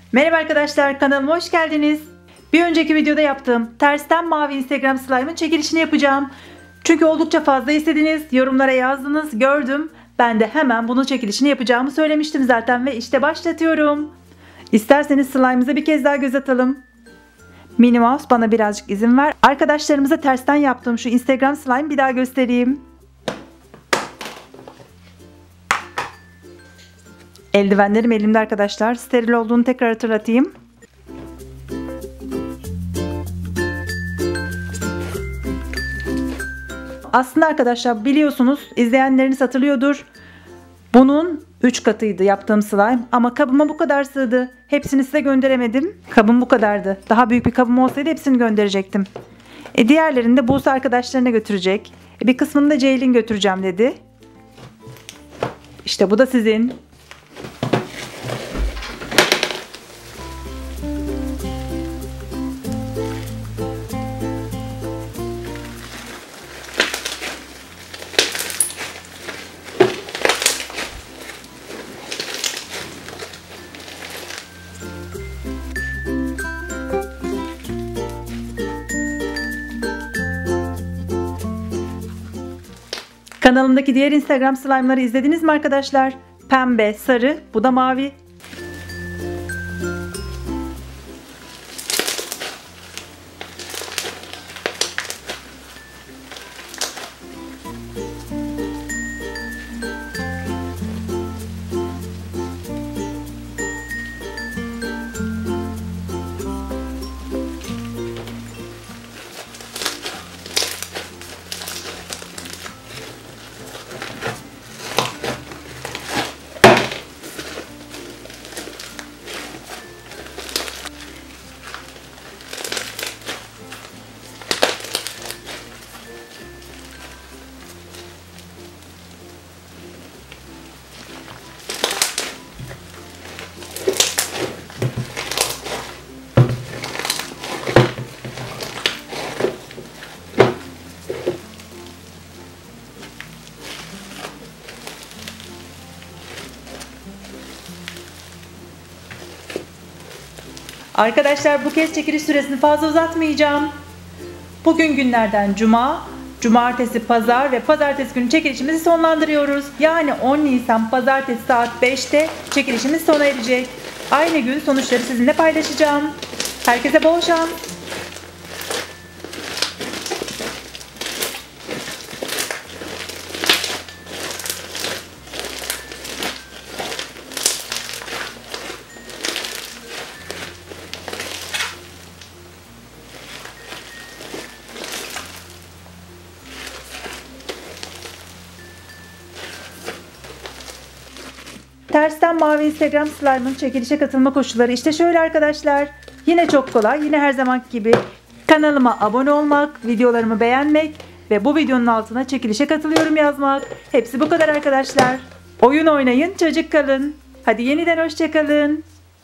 Merhaba arkadaşlar, kanalıma hoş geldiniz. Bir önceki videoda yaptığım tersten mavi Instagram slime'ın çekilişini yapacağım. Çünkü oldukça fazla istediniz, yorumlara yazdınız, gördüm. Ben de hemen bunun çekilişini yapacağımı söylemiştim zaten ve işte başlatıyorum. İsterseniz slime'ımıza bir kez daha göz atalım. Minnie Mouse, bana birazcık izin ver. Arkadaşlarımıza tersten yaptığım şu Instagram slime bir daha göstereyim. Eldivenlerim elimde arkadaşlar. Steril olduğunu tekrar hatırlatayım. Aslında arkadaşlar biliyorsunuz, izleyenleriniz hatırlıyordur. Bunun 3 katıydı yaptığım slime ama kabıma bu kadar sığdı. Hepsini size gönderemedim. Kabım bu kadardı. Daha büyük bir kabım olsaydı hepsini gönderecektim. Diğerlerini de Buse arkadaşlarına götürecek. Bir kısmını da Ceylin götüreceğim dedi. İşte bu da sizin. Kanalımdaki diğer Instagram slime'ları izlediniz mi arkadaşlar? Pembe, sarı, bu da mavi. Arkadaşlar bu kez çekiliş süresini fazla uzatmayacağım. Bugün günlerden cuma, cumartesi, pazar ve pazartesi günü çekilişimizi sonlandırıyoruz. Yani 10 Nisan pazartesi saat 5'te çekilişimiz sona erecek. Aynı gün sonuçları sizinle paylaşacağım. Herkese bol şans. Tersten mavi Instagram slime'ın çekilişe katılma koşulları işte şöyle arkadaşlar. Yine çok kolay. Yine her zamanki gibi kanalıma abone olmak, videolarımı beğenmek ve bu videonun altına çekilişe katılıyorum yazmak. Hepsi bu kadar arkadaşlar. Oyun oynayın, çocuk kalın. Hadi yeniden hoşça kalın.